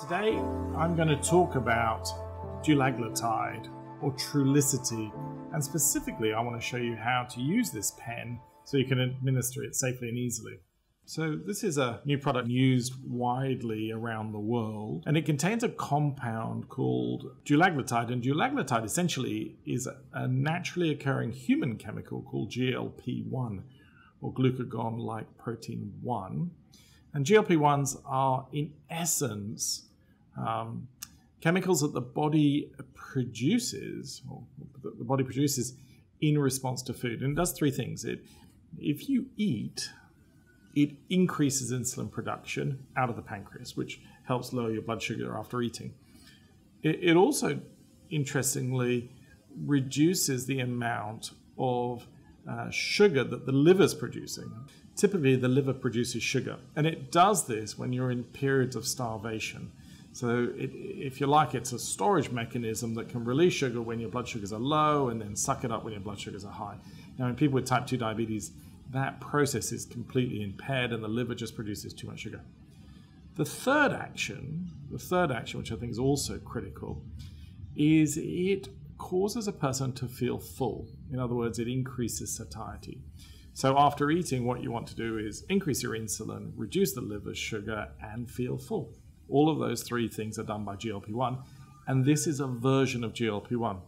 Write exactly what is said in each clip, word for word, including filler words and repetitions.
Today I'm going to talk about Dulaglutide or Trulicity, and specifically I want to show you how to use this pen so you can administer it safely and easily. So this is a new product used widely around the world, and it contains a compound called Dulaglutide, and Dulaglutide essentially is a naturally occurring human chemical called G L P one or Glucagon-like protein one. And G L P ones are in essence um, chemicals that the body produces, or that the body produces in response to food. And it does three things. It, if you eat, it increases insulin production out of the pancreas, which helps lower your blood sugar after eating. It, it also, interestingly, reduces the amount of uh, sugar that the liver's producing. Typically, the liver produces sugar, and it does this when you're in periods of starvation. So it, if you like, it's a storage mechanism that can release sugar when your blood sugars are low and then suck it up when your blood sugars are high. Now, in people with type two diabetes, that process is completely impaired and the liver just produces too much sugar. The third action, the third action, which I think is also critical, is it causes a person to feel full. In other words, it increases satiety. So after eating, what you want to do is increase your insulin, reduce the liver sugar, and feel full. All of those three things are done by G L P one, and this is a version of G L P one.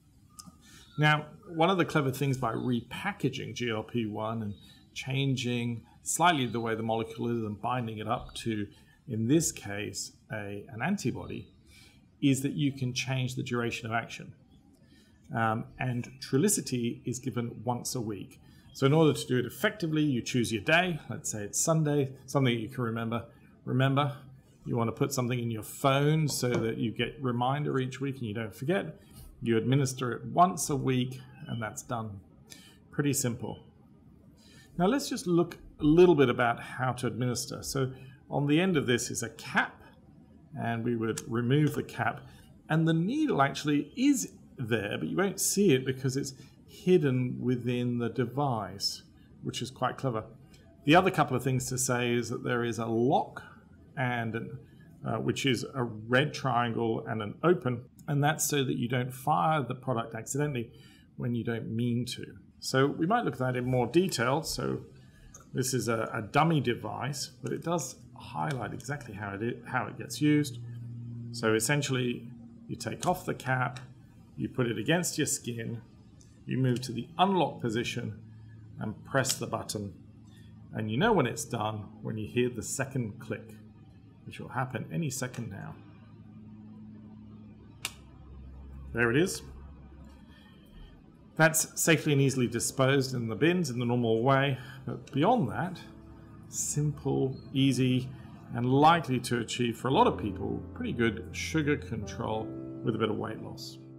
Now, one of the clever things by repackaging G L P one and changing slightly the way the molecule is and binding it up to, in this case, a, an antibody, is that you can change the duration of action. Um, and Trulicity is given once a week. So in order to do it effectively, you choose your day. Let's say it's Sunday, something you can remember. Remember, you want to put something in your phone so that you get a reminder each week and you don't forget. You administer it once a week, and that's done. Pretty simple. Now let's just look a little bit about how to administer. So on the end of this is a cap, and we would remove the cap, and the needle actually is there, but you won't see it because it's hidden within the device, which is quite clever. The other couple of things to say is that there is a lock, and an, uh, which is a red triangle and an open, and that's so that you don't fire the product accidentally when you don't mean to. So we might look at that in more detail. So this is a, a dummy device, but it does highlight exactly how it, is, how it gets used. So essentially, you take off the cap, you put it against your skin, you move to the unlock position and press the button. And you know when it's done when you hear the second click, which will happen any second now. There it is. That's safely and easily disposed in the bins in the normal way, but beyond that, simple, easy, and likely to achieve for a lot of people pretty good sugar control with a bit of weight loss.